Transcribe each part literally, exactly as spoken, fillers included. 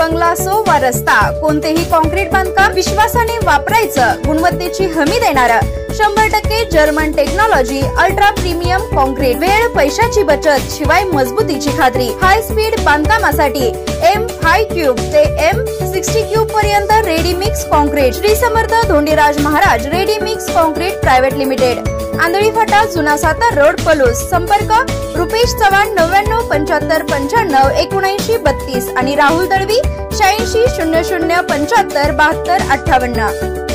बंगला असो वा रस्ता, कोणतेही कॉन्क्रीट बांधकाम विश्वासाने वापरायचं, गुणवत्तेची हमी देणारं शंभर टक्के German technology, ultra premium concrete, वेळ पैशाची बचत शिवाय मजबूतीची खात्री। हाय स्पीड बांधकामासाठी एम फाय क्यूब ते एम सिक्स्टी क्यूब पर्यंत ready mix concrete. Shri Samarth Dhondiraj Maharaj ready mix concrete private limited, Andhali फाटा, जुना सातार रोड, पलूस। संपर्क रुपेश चव्हाण नव्याण्णव पंच्याहत्तर पंच्याण्णव एकोणऐंशी बत्तीस आणि राहुल दळवी शहाऐंशी शून्य शून्य पंच्याहत्तर बहात्तर अठ्ठावन्न।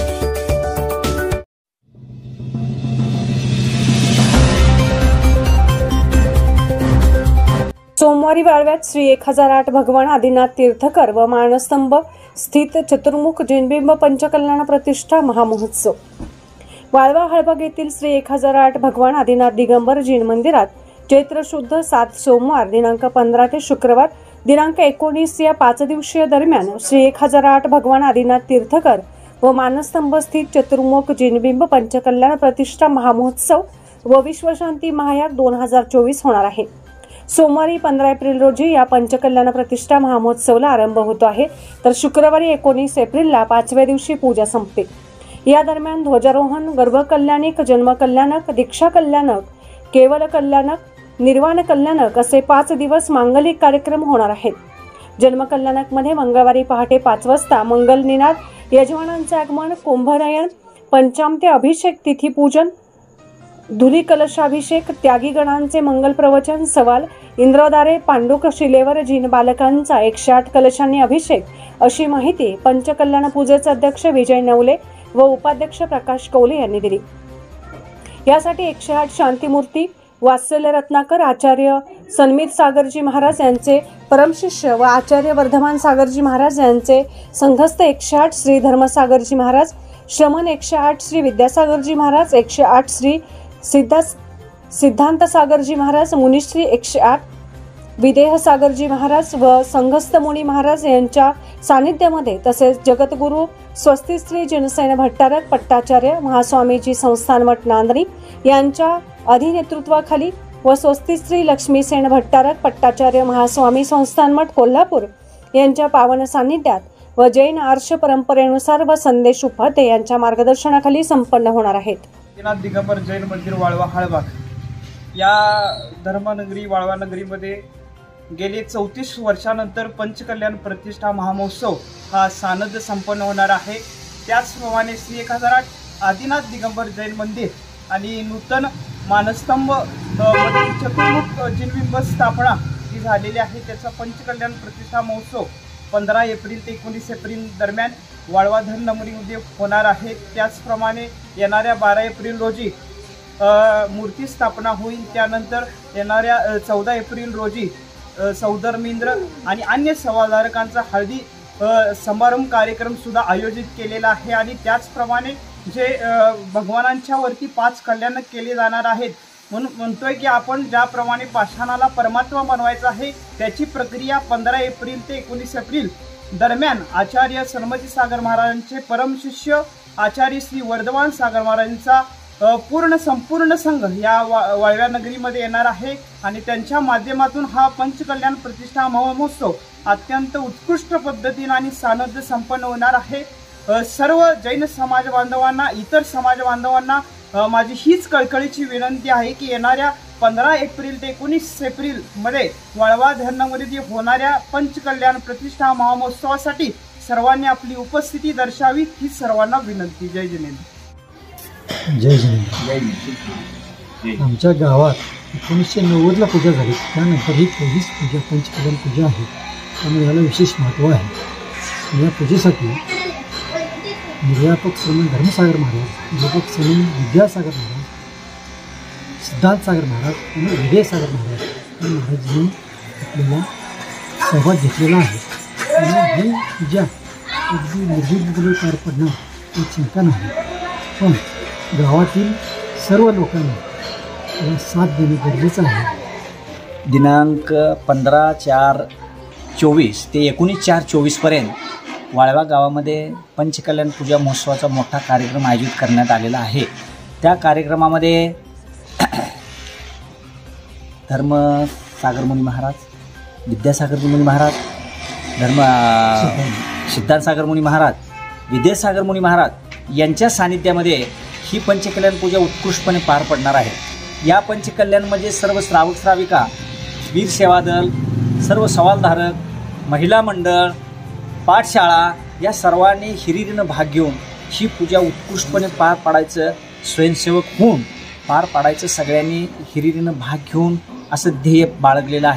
सोमवारी वाळव्यात श्री एक हजार आठ भगवान आदिनाथ तीर्थकर व मानस्तंभ स्थित चतुर्मुख जैनबिंब पंचकल्याण प्रतिष्ठा महामहोत्सव। वाळवा हळबग येथील श्री एक हजार आठ भगवान आदिनाथ दिगंबर जैन मंदिरात चैत्र शुद्ध सात सोमवार दिनांक पंधरा ते शुक्रवार दिनांक एकोणीस या पाच दिवसीय दरम्यान श्री एक हजार आठ भगवान आदिनाथ तीर्थकर व मानस्तंभ स्थित चतुर्मुख जैनबिंब पंचकल्याण प्रतिष्ठा महामहोत्सव व विश्वशांती महायाग दोन हजार चोवीस होणार आहे। सोमवारी पंधरा एप्रिल रोजी या पंचकल्याण प्रतिष्ठा महामहोत्सवाला आरंभ होतो आहे, तर शुक्रवारी एकोणीस एप्रिलला पाचव्या दिवशी पूजा संपते। या दरम्यान ध्वजारोहण, गर्भकल्याणिक, जन्मकल्याणक, दीक्षा कल्याणक, केवल कल्याणक, निर्वाण कल्याणक असे पाच दिवस मांगलिक कार्यक्रम होणार आहेत। जन्मकल्याणक मध्ये मंगळवारी पहाटे पाच वाजता मंगल निनाद, यजमानांचे आगमन, कुंभनयन, पंचामते अभिषेक, तिथी पूजन, धुली कलशाभिषेक, त्यागी गणांचे मंगल प्रवचन, सवाल, इंद्रदारे, पांडुक शिलेवर जीन बालकांचा एकशे आठ कलशांनी अभिषेक अशी माहिती पंचकल्याण पूजेचे अध्यक्ष विजय नवले व उपाध्यक्ष प्रकाश कौले यांनी दिली। यासाठी एकशे आठ शांतीमूर्ती, वात्सल्य रत्नाकर, आचार्य सन्मित सागरजी महाराज यांचे परमशिष्य व आचार्य वर्धमान सागरजी महाराज यांचे संघस्थ एकशे आठ श्री धर्मसागरजी महाराज, श्रमण एकशे आठ श्री विद्यासागरजी महाराज, एकशे आठ श्री सिद्धा सिद्धांत सागरजी महाराज, मुनिश्री एकशे आठ विदेह सागरजी महाराज व संघस्थ मुनी महाराज यांच्या सानिध्यामध्ये, तसेच जगद्गुरु स्वस्ती श्री जनसेन भट्टारक पट्टाचार्य महास्वामीजी संस्थान मठ नांदणी यांच्या अधिनेतृत्वाखाली व स्वस्ती श्री लक्ष्मीसेन भट्टारक पट्टाचार्य महास्वामी संस्थान मठ कोल्हापूर यांच्या पावन सानिध्यात व जैन आर्ष परंपरेनुसार व संदेश उपाध्ये यांच्या मार्गदर्शनाखाली संपन्न होणार आहेत। आदिनाथ दिगंबर जैन मंदिर वाळवा हळबाग या धर्मनगरी वाळवा नगरीमध्ये गेले चौतीस वर्षानंतर पंचकल्याण प्रतिष्ठा महामहोत्सव हा सानद संपन्न होणार आहे। त्याचप्रमाणे श्री एक हजार आठ आदिनाथ दिगंबर जैन मंदिर आणि नूतन मानस्तंभ चतुर्मुख जैनबिंब स्थापना जी झालेली आहे त्याचा पंचकल्याण प्रतिष्ठा महोत्सव पंधरा एप्रिल ते एकोणीस एप्रिल दरम्यान वाळवा धननमरीमध्ये होणार आहे। त्याचप्रमाणे येणाऱ्या बारा एप्रिल रोजी मूर्ती स्थापना होईल। त्यानंतर येणाऱ्या चौदा एप्रिल रोजी सौधर्मेंद्र आणि अन्य सवाधारकांचा हळदी समारंभ कार्यक्रम सुद्धा आयोजित केलेला आहे। आणि त्याचप्रमाणे जे भगवानांच्या वरती पाच कल्याण केले जाणार आहेत, म्हणून म्हणतोय की आपण ज्याप्रमाणे पाषाणाला परमात्मा बनवायचा आहे त्याची प्रक्रिया पंधरा एप्रिल ते एकोणीस एप्रिल दरम्यान आचार्य सन्मती सागर महाराजांचे परमशिष्य आचार्य श्री वर्धमान सागर महाराजांचा पूर्ण संपूर्ण संघ या वा वाळव्या नगरीमध्ये येणार आहे आणि त्यांच्या माध्यमातून हा पंचकल्याण प्रतिष्ठा महोत्सव अत्यंत उत्कृष्ट पद्धतीने आणि सानद संपन्न होणार आहे। सर्व जैन समाज बांधवांना, इतर समाज बांधवांना माझी हीच कळकळीची विनंती आहे की येणाऱ्या पंधरा एप्रिल ते एकोणीस एप्रिल मध्ये वाळवा धरणामध्ये होणाऱ्या पंचकल्याण प्रतिष्ठा महामहोत्सवासाठी सर्वांनी आपली उपस्थिती दर्शावी ही सर्वांना विनंती। जय जिनेंद्र। जय जिनेंद्र। आमच्या गावात एकोणीसशे नव्वदला पूजा झाली, त्यानंतर ही पहिलीच पूजा पंचकल्याण पूजा आहे, त्यामुळे याला विशेष महत्त्व आहे। या पूजेसाठी निर्यापक स्वामी धर्मसागर महाराज, निर्यापक स्वामी विद्यासागर महाराज, सिद्धांत सागर महाराज आणि विजय सागर महाराज या महाराजांनी आपल्याला सहभाग घेतलेला आहे। आणि ही पूजा अगदी निर्विघ्नपणे पार पडणं ही चिंता नाही, पण गावातील सर्व लोकांनी याला साथ देणे गरजेचं आहे। दिनांक पंधरा चार चोवीस ते एकोणीस चार चोवीसपर्यंत वाळवा गावामध्ये पंचकल्याण पूजा महोत्सवाचा मोठा कार्यक्रम आयोजित करण्यात आलेला आहे। त्या कार्यक्रमामध्ये धर्मसागर मुनी महाराज, विद्यासागर मुनी महाराज, धर्म सिद्धार्थसागर मुनी महाराज, विद्यासागर मुनी महाराज यांच्या सानिध्यामध्ये ही पंचकल्याण पूजा उत्कृष्टपणे पार पडणार आहे. या पंचकल्याणमध्ये सर्व श्रावक श्राविका, वीर सेवा दल, सर्व सवालधारक, महिला मंडळ, पाठशाळा या सर्वांनी हिरिरीनं भाग घेऊन ही पूजा उत्कृष्टपणे पार पाडायचं, स्वयंसेवक होऊन पार पाडायचं सगळ्यांनी हिरिरीनं भाग घेऊन असं ध्येय बाळगलेलं आहे.